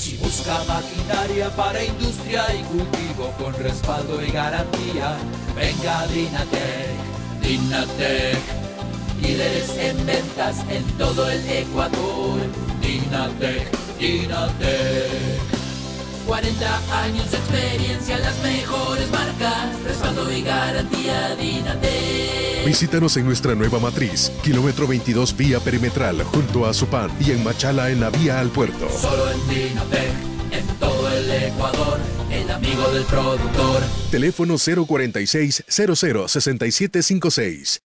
Si busca maquinaria para industria y cultivo con respaldo y garantía, venga a Dinatec. Dinatec, líderes en ventas en todo el Ecuador. Dinatec, Dinatec. 40 años de experiencia, las mejores marcas, respaldo y garantía Dinatec. Visítanos en nuestra nueva matriz, kilómetro 22 vía perimetral, junto a Supán, y en Machala en la vía al puerto. Solo en Dinatec, en todo el Ecuador, el amigo del productor. Teléfono 046 00 6756.